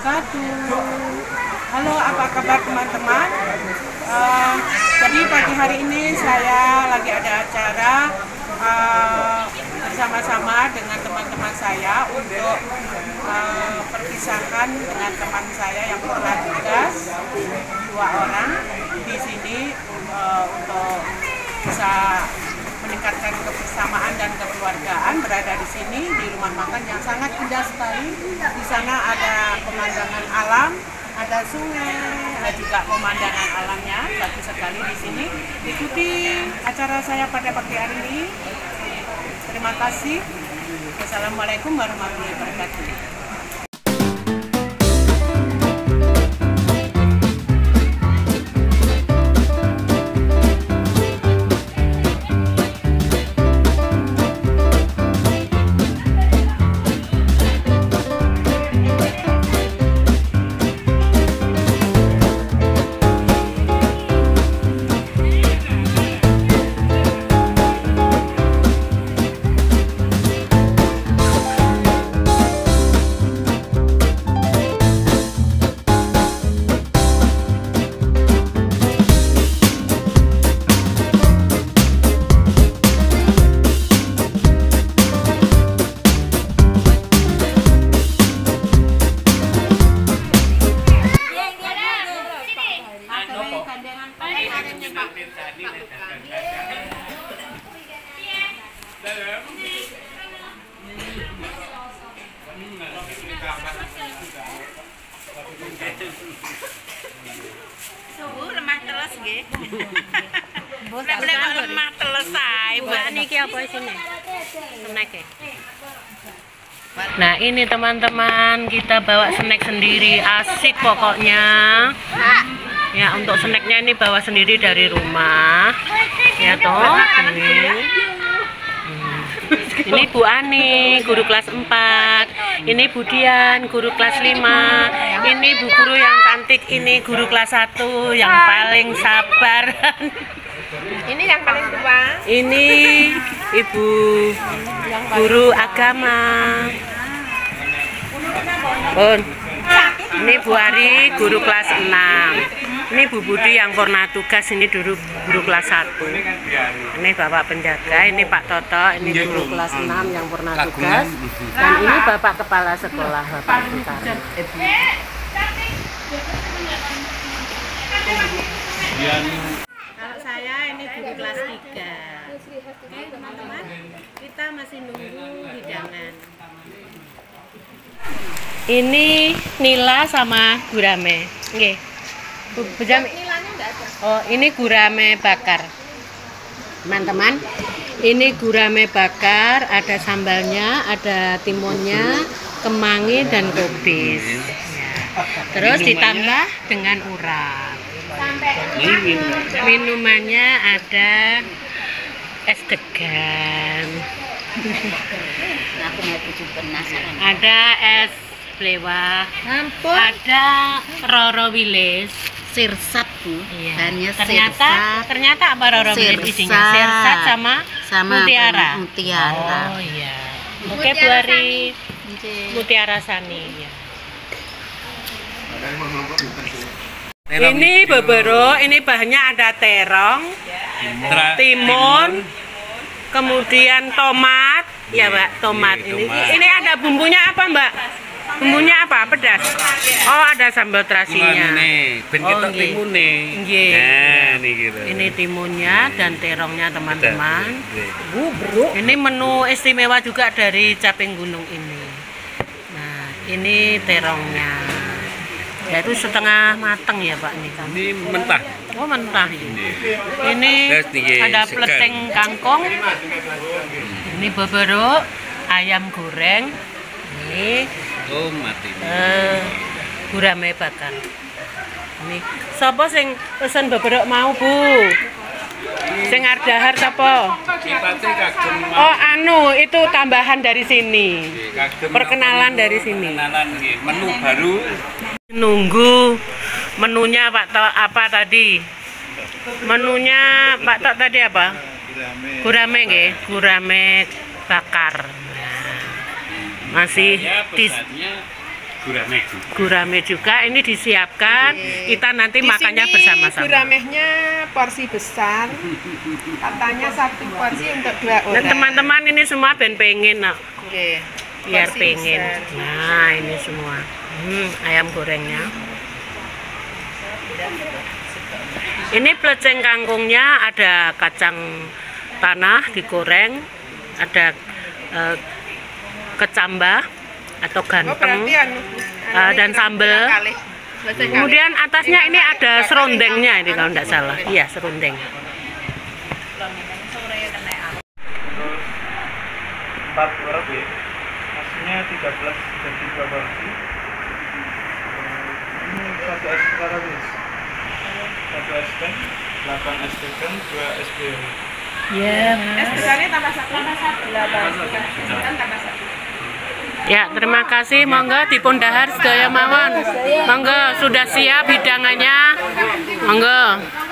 wabarakatuh. Halo, apa kabar teman-teman? Jadi pagi hari ini saya lagi ada acara bersama-sama dengan teman-teman saya untuk perpisahan dengan teman saya yang pernah tugas 2 orang di sini untuk bisa meningkatkan kebersamaan dan kekeluargaan, berada di sini di rumah makan yang sangat indah sekali. Di sana ada pemandangan alam, ada sungai, ada juga pemandangan alamnya bagus sekali di sini. Ikuti acara saya pada pagi hari ini. Terima kasih. Wassalamualaikum warahmatullahi wabarakatuh. Subuh lemah teles nggih. Lemah teles ae, Mbak. Niki apa isine? Snack ya? Nah ini teman-teman, kita bawa snack sendiri, asik pokoknya. Ya untuk snacknya ini bawa sendiri dari rumah. Ya toh, ini Bu Ani, guru kelas 4. Ini Bu Dian, guru kelas 5. Ini Bu Guru yang cantik, ini guru kelas 1 yang paling sabar. Ini yang paling tua. Ini Ibu guru agama. Ini Bu Ari, guru kelas 6. Ini Bu Budi yang pernah tugas, ini guru kelas 1. Ini Bapak penjaga, ini Pak Toto, ini guru kelas 6 yang pernah tugas. Dan ini Bapak kepala sekolah, Bapak Bintang. Kalau saya ini guru kelas 3. Oke teman-teman, kita masih nunggu hidangan. Ini nila sama gurame. Nggih. Bu Jami. Oh, ini gurame bakar. Teman-teman, ini gurame bakar, ada sambalnya, ada timunnya, kemangi dan kubis. Terus ditambah dengan urap. Minumannya ada es degan. Aku mau tujuh penasaran. Ada es blewah. Ada roro wilis. Sirsat Bu. Iya. Bahannya Ternyata apa roro wilis isinya? Sirsat sama mutiara. Mutiara. Oh iya. Oke Bu Ari. Mutiara Sani ya. Ini bebero, ini bahannya ada terong, timun, kemudian tomat, ya Mbak, tomat. Ini ada bumbunya apa Mbak? Bumbunya apa? Pedas. Oh, ada sambal terasinya. Ini timunnya dan terongnya teman-teman. Ini menu istimewa juga dari Caping Gunung ini. Nah, ini terongnya. Yaitu setengah matang ya Pak nih. Ini mentah. Oh mentah. Ini ada pleteng kangkung. Ini bebero, ayam goreng. Ini gurame bakar. Ini sapa sing pesen bebero mau Bu? Sing ardahar sapa? Oh anu itu tambahan dari sini. Perkenalan dari sini. Menu baru. Nunggu menunya Pak Tok apa tadi? Menunya Pak Tok tadi apa? Gurame nggih, gurame bakar. Masih Gurame juga ini disiapkan. Kita nanti makannya bersama-sama. Guramehnya porsi besar. Katanya 1 porsi untuk 2 Nah, orang. teman-teman ini semua pengen nak. Oke. Biar Porsi pengen. besar. Nah, ini semua. Ayam gorengnya. Ini plecing kangkungnya, ada kacang tanah digoreng, ada kecambah atau ganteng, dan sambal. Kemudian atasnya ini ada serundengnya ini kalau tidak salah. Iya, serundeng. 4 orang ya. Nasinya 13 dan 3 porsi. Ini 1 es karamis. 1 es teh, 8 es degan, 2 es beri. Es besarnya tambah 1. Tambah 1. Ya, terima kasih. Monggo dipun dahar sedaya mawon. Monggo sudah siap hidangannya. Monggo.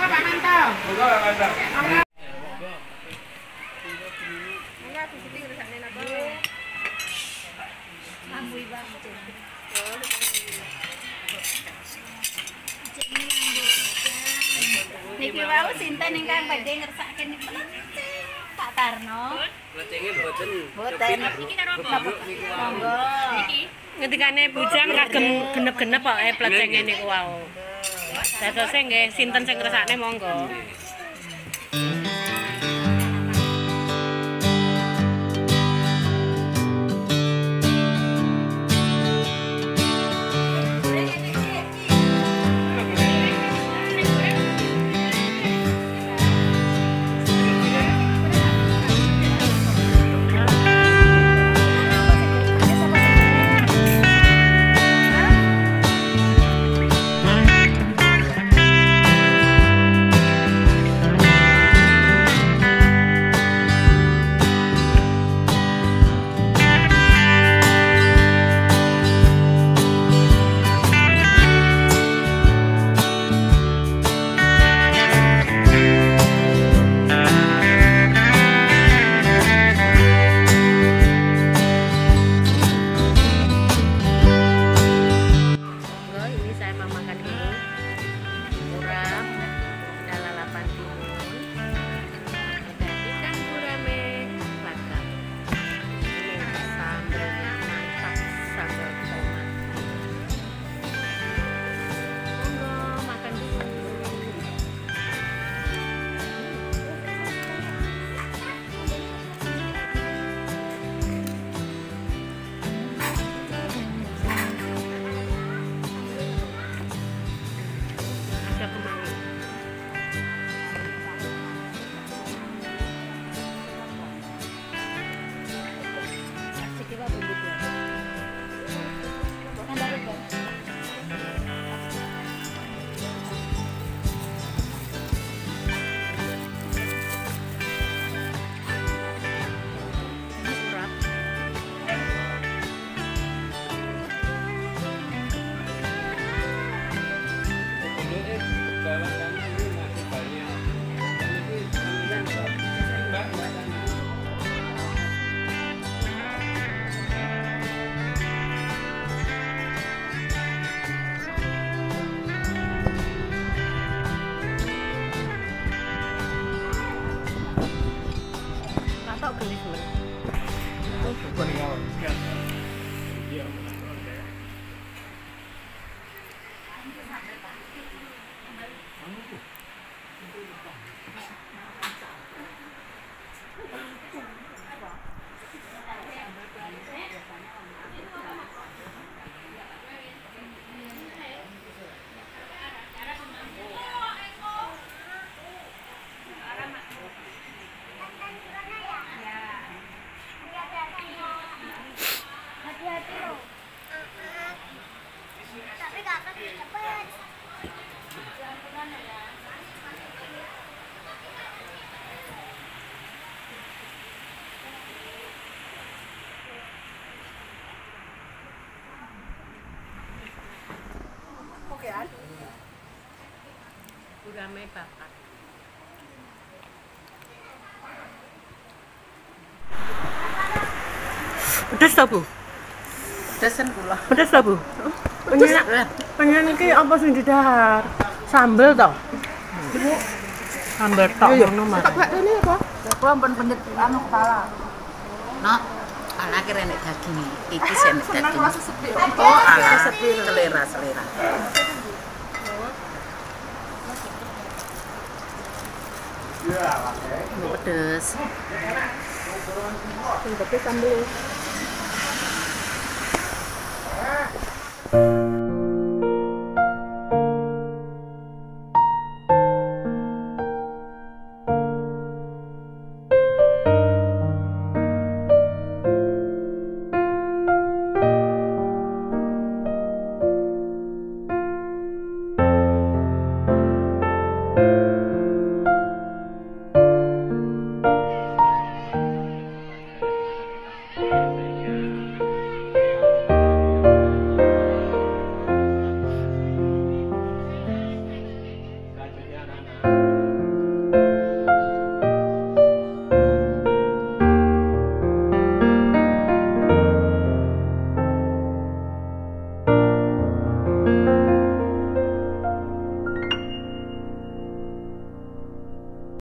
Niki wau sinten ingkang badhe ngersakaken niki? Pak Tarno. Plecenge mboten. Boten. Monggo. Ngendikane bujang kagem genep-genep kok plecenge niku wau. Dadose nggih sinten sing ngersakne monggo. Gurame bakar. Pedes toh, Bu? pedes kan kula. Pedes ta, Bu? Pengen iki apa sing didahar? Sambel to? Sambel tok ngono, Mas. Tak bak ini apa? Kula pun pendet anu kepala. Nak, anak kira nek daging iki sing nek daging. Oh, ala selera. Pedes. Sing pedes sambel.